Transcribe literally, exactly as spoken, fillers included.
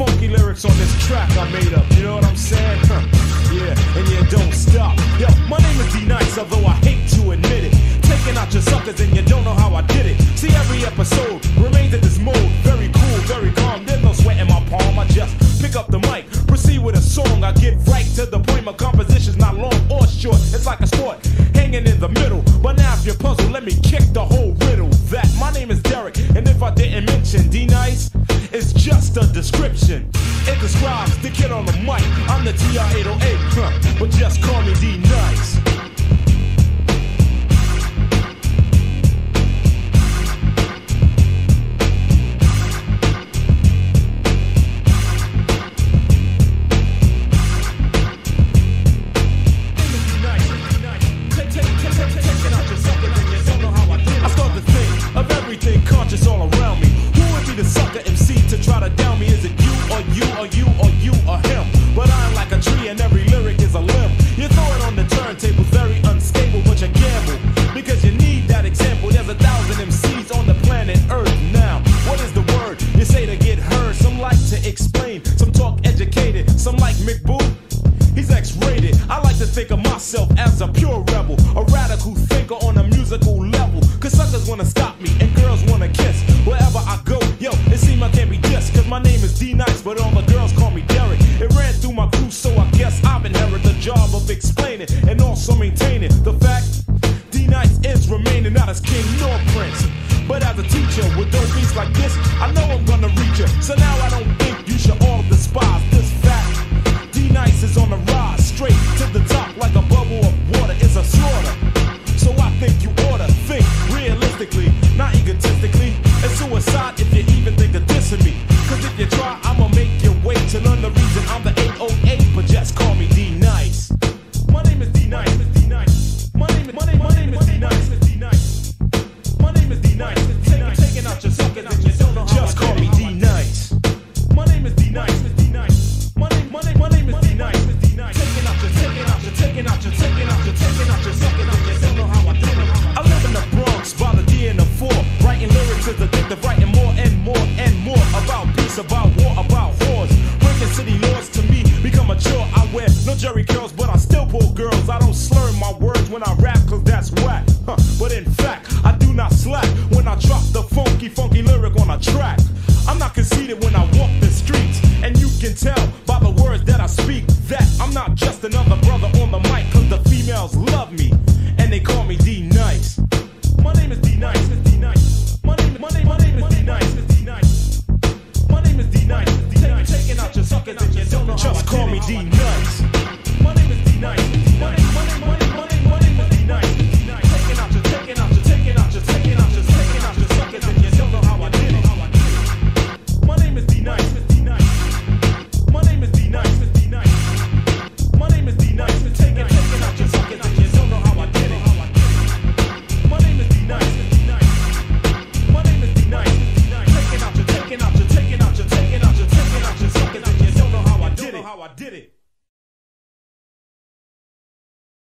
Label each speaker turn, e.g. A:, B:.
A: funky lyrics on this track I made up. You know what I'm saying? Huh. Yeah, and you don't stop. Yo, my name is D-Nice, although I hate to admit it. Taking out your suckers and you don't know how I did it. See, every episode remains in this mode. Very cool, very calm. There's no sweat in my palm. I just pick up the mic, proceed with a song. I get right to the point. My composition's not long or short. It's like a sport, hanging in the middle. But now if you're puzzled, let me kick the whole riddle. That my name is Derek, and if I didn't mention D-Nice, it's just a description. It describes the kid on the mic. I'm the T I eight oh eight, huh, but just call me D-Nice. Conscious all around me. Who would be the sucker M C to try to down me? Is it you or you or you or you or him? But I'm like a tree and every lyric is a limb. You throw it on the turntable, very unstable, but you gamble because you need that example. There's a thousand M Cs on the planet Earth now. What is the word you say to get heard? Some like to explain, some talk educated, some like McBoo. He's X-rated. I like to think of myself as a pure rebel, a radical thinker on a musical level. Cause suckers wanna stop me and girls wanna kiss wherever I go. Yo, it seems I can't be dissed, cause my name is D-Nice, but all the girls call me Derek. It ran through my crew, so I guess I've inherited the job of explaining and also maintaining the fact D-Nice is remaining not as king nor prince, but as a teacher with dope beats like this, I know I'm gonna reach you. So now I don't think you should all despise this fact. D-Nice is on the rise, straight to the top like a bubble of water. It's a slaughter. So I think you oughta think realistically, not egotistically. It's suicide if you even think of dissing me. Cause if you try, I'ma make you wait to learn the reason I'm the eight oh eight, but just call me D-Nice. My name is D-Nice. My name is my name, my name is D-Nice. My name is D-Nice. Take, taking out your suckers and you don't know how. Just call me D-Nice. My name is D-Nice. My name, my name, my name is D-Nice. Taking out your, taking out your, taking out your, taking out your, taking out your suckers and you don't know how I do it. I live in the Bronx by the D and the four. Writing lyrics is addictive, writing more and more and more about peace, about war, about wars. Breaking city laws to me become a chore. I wear no Jerry curls, but I still pull girls. I don't slur my words when I rap, cause that's whack. Huh. But in fact, I do not slack when I drop the funky, funky lyric on a track. I'm not conceited when I walk the streets, and you can tell by the words that I speak that I'm not just another